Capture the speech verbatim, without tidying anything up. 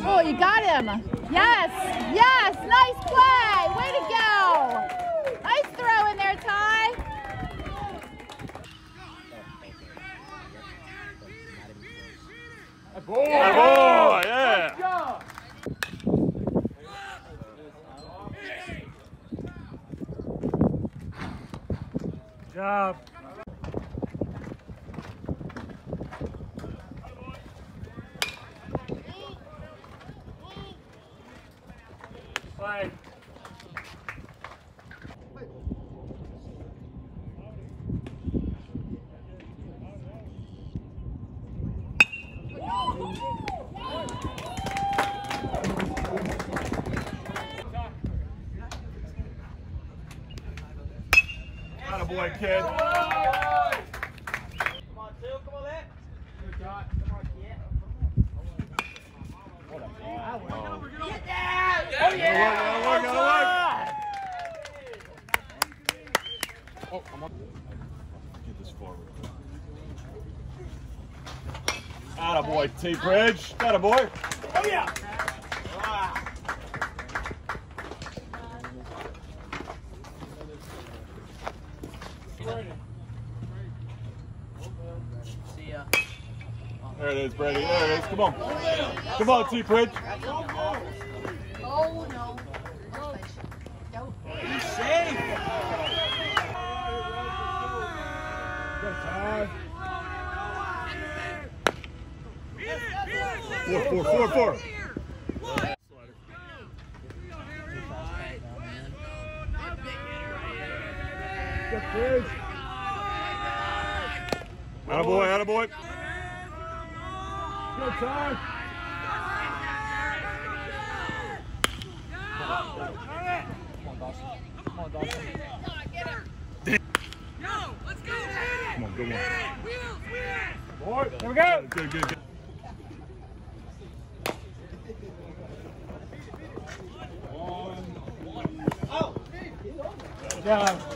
Oh, you got him. Yes, yes, nice play. Way to go. Nice throw in there, Ty. Boy, boy, yeah. Good job. Play. Attaboy, kid. Come on, two. Come on, let. Good shot. Come on, kid. What a ball. Get down! Oh, yeah! Gotta work, gotta work, gotta work. Oh, I'm up. Get this forward. Attaboy, T-Bridge. Attaboy. Oh, yeah! Wow. See ya. There it is, Brady. There it is. Come on. Come on, T-Bridge. Oh, no. Be safe. Four, four, four, four. Attaboy, attaboy. Good time. Come on, Dawson. Come on, Dawson. Come on, good one. Boy, Here we go. Good, good, good. yeah.